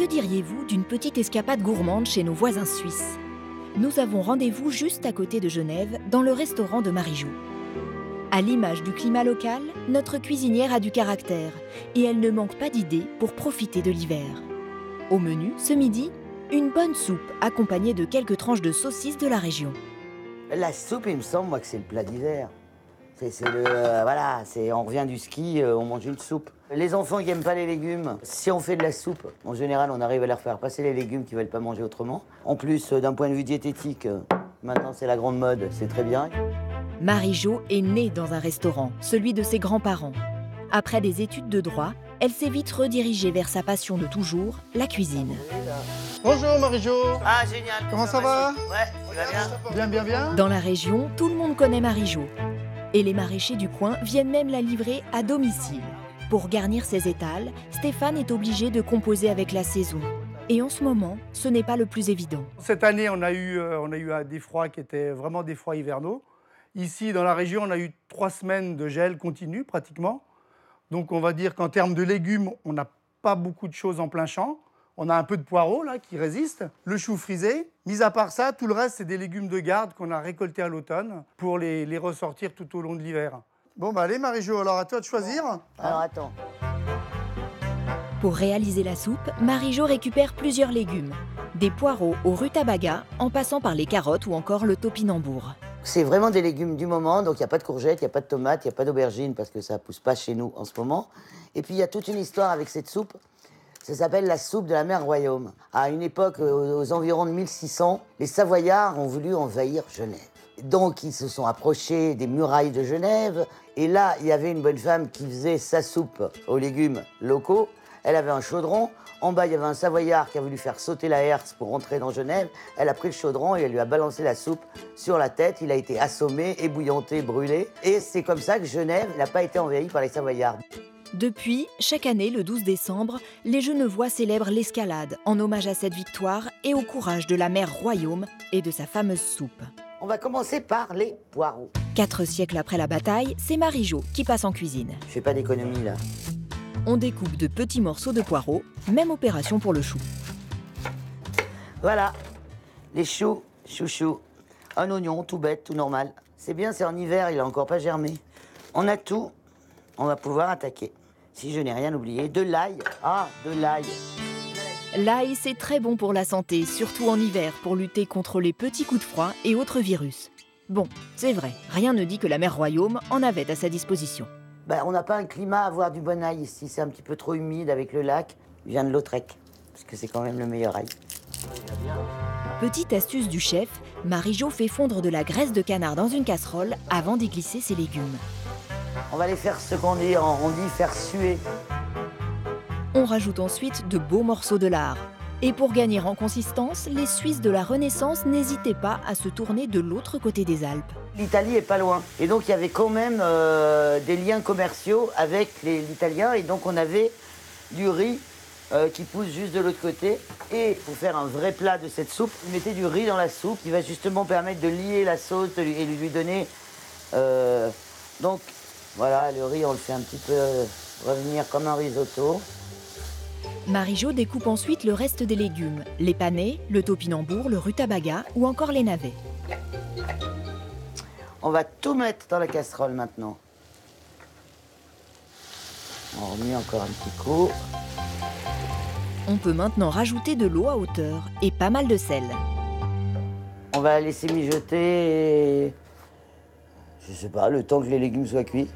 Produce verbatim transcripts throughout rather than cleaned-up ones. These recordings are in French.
Que diriez-vous d'une petite escapade gourmande chez nos voisins suisses? Nous avons rendez-vous juste à côté de Genève, dans le restaurant de Marie-Jo. À l'image du climat local, notre cuisinière a du caractère et elle ne manque pas d'idées pour profiter de l'hiver. Au menu, ce midi, une bonne soupe accompagnée de quelques tranches de saucisses de la région. La soupe, il me semble, moi, que c'est le plat d'hiver. C'est, c'est le, euh, voilà, c'est, on revient du ski, euh, on mange une soupe. Les enfants qui n'aiment pas les légumes, si on fait de la soupe, en général, on arrive à leur faire passer les légumes qu'ils ne veulent pas manger autrement. En plus, euh, d'un point de vue diététique, euh, maintenant c'est la grande mode, c'est très bien. Marie-Jo est née dans un restaurant, celui de ses grands-parents. Après des études de droit, elle s'est vite redirigée vers sa passion de toujours, la cuisine. Bonjour Marie-Jo. Ah, génial. Comment ça va? Ouais, tu vas bien? Bien, bien, bien. Dans la région, tout le monde connaît Marie-Jo. Et les maraîchers du coin viennent même la livrer à domicile. Pour garnir ses étals, Stéphane est obligé de composer avec la saison. Et en ce moment, ce n'est pas le plus évident. Cette année, on a eu, euh, on a eu des froids qui étaient vraiment des froids hivernaux. Ici, dans la région, on a eu trois semaines de gel continu, pratiquement. Donc, on va dire qu'en termes de légumes, on n'a pas beaucoup de choses en plein champ. On a un peu de poireaux, là, qui résistent. Le chou frisé. Mis à part ça, tout le reste, c'est des légumes de garde qu'on a récoltés à l'automne pour les, les ressortir tout au long de l'hiver. Bon, bah allez, Marie-Jo, alors à toi de choisir. Alors, attends. Pour réaliser la soupe, Marie-Jo récupère plusieurs légumes. Des poireaux au rutabaga, en passant par les carottes ou encore le topinambour. C'est vraiment des légumes du moment, donc il n'y a pas de courgettes, il n'y a pas de tomates, il n'y a pas d'aubergines parce que ça ne pousse pas chez nous en ce moment. Et puis il y a toute une histoire avec cette soupe. Ça s'appelle la soupe de la mer Royaume. À une époque, aux environs de mille six cents, les Savoyards ont voulu envahir Genève. Donc ils se sont approchés des murailles de Genève. Et là, il y avait une bonne femme qui faisait sa soupe aux légumes locaux. Elle avait un chaudron. En bas, il y avait un Savoyard qui a voulu faire sauter la herse pour rentrer dans Genève. Elle a pris le chaudron et elle lui a balancé la soupe sur la tête. Il a été assommé, ébouillanté, brûlé. Et c'est comme ça que Genève n'a pas été envahie par les Savoyards. Depuis, chaque année, le douze décembre, les Genevois célèbrent l'escalade en hommage à cette victoire et au courage de la mer Royaume et de sa fameuse soupe. On va commencer par les poireaux. Quatre siècles après la bataille, c'est Marie-Jo qui passe en cuisine. Je fais pas d'économie, là. On découpe de petits morceaux de poireaux, même opération pour le chou. Voilà, les choux, chouchous. Un oignon, tout bête, tout normal. C'est bien, c'est en hiver, il a encore pas germé. On a tout, on va pouvoir attaquer. Si je n'ai rien oublié, de l'ail. Ah, de l'ail. L'ail, c'est très bon pour la santé, surtout en hiver, pour lutter contre les petits coups de froid et autres virus. Bon, c'est vrai, rien ne dit que la mer Royaume en avait à sa disposition. Ben, on n'a pas un climat à avoir du bon ail ici, c'est un petit peu trop humide avec le lac. Il vient de Lautrec, parce que c'est quand même le meilleur ail. Petite astuce du chef, Marie-Jo fait fondre de la graisse de canard dans une casserole avant d'y glisser ses légumes. On va les faire ce qu'on dit, on dit faire suer. On rajoute ensuite de beaux morceaux de lard. Et pour gagner en consistance, les Suisses de la Renaissance n'hésitaient pas à se tourner de l'autre côté des Alpes. L'Italie est pas loin. Et donc il y avait quand même euh, des liens commerciaux avec les Italiens. Et donc on avait du riz euh, qui pousse juste de l'autre côté. Et pour faire un vrai plat de cette soupe, ils mettaient du riz dans la soupe qui va justement permettre de lier la sauce de lui, et de lui donner... Euh, donc voilà, le riz on le fait un petit peu revenir comme un risotto. Marie-Jo découpe ensuite le reste des légumes, les panais, le topinambour, le rutabaga ou encore les navets. On va tout mettre dans la casserole maintenant. On remet encore un petit coup. On peut maintenant rajouter de l'eau à hauteur et pas mal de sel. On va laisser mijoter, je sais pas, le temps que les légumes soient cuits.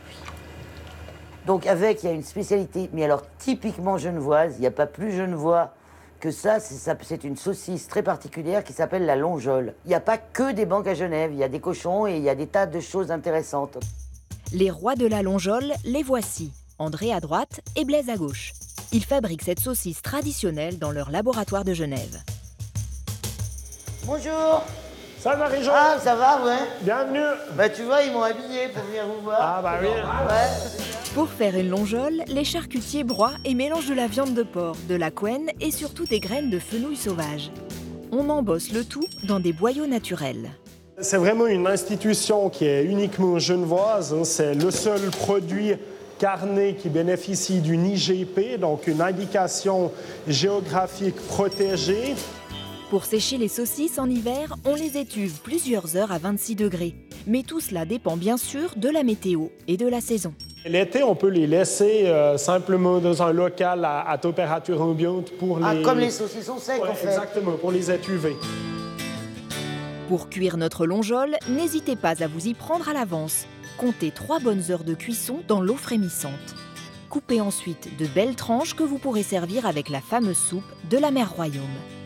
Donc avec, il y a une spécialité, mais alors typiquement genevoise, il n'y a pas plus genevois que ça, c'est une saucisse très particulière qui s'appelle la longeole. Il n'y a pas que des banques à Genève, il y a des cochons et il y a des tas de choses intéressantes. Les rois de la longeole, les voici, André à droite et Blaise à gauche. Ils fabriquent cette saucisse traditionnelle dans leur laboratoire de Genève. Bonjour. Ça va, Marie-Jo? Ah, ça va, ouais. Bienvenue. Bah tu vois, ils m'ont habillé pour venir vous voir. Ah bah oui. Ouais. Pour faire une longeole, les charcutiers broient et mélangent de la viande de porc, de la couenne et surtout des graines de fenouil sauvage. On embosse le tout dans des boyaux naturels. C'est vraiment une institution qui est uniquement genevoise. C'est le seul produit carnet qui bénéficie d'une I G P, donc une indication géographique protégée. Pour sécher les saucisses en hiver, on les étuve plusieurs heures à vingt-six degrés. Mais tout cela dépend bien sûr de la météo et de la saison. L'été, on peut les laisser euh, simplement dans un local à, à température ambiante pour Ah, les... comme les saucissons secs, Ouais, en fait. exactement, pour les étuver. Pour cuire notre longeole, n'hésitez pas à vous y prendre à l'avance. Comptez trois bonnes heures de cuisson dans l'eau frémissante. Coupez ensuite de belles tranches que vous pourrez servir avec la fameuse soupe de la mer Royaume.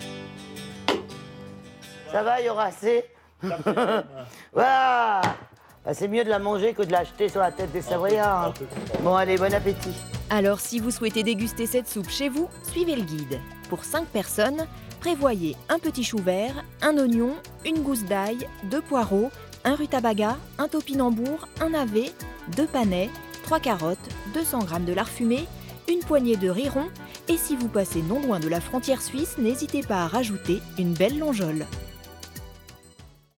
Ça va, il y aura assez. Voilà. Bah, c'est mieux de la manger que de l'acheter sur la tête des Savoyards. Hein. Bon, allez, bon appétit. Alors si vous souhaitez déguster cette soupe chez vous, suivez le guide. Pour cinq personnes, prévoyez un petit chou vert, un oignon, une gousse d'ail, deux poireaux, un rutabaga, un topinambour, un navet, deux panais, trois carottes, deux cents grammes de lard fumé, une poignée de riz rond et si vous passez non loin de la frontière suisse, n'hésitez pas à rajouter une belle longeole.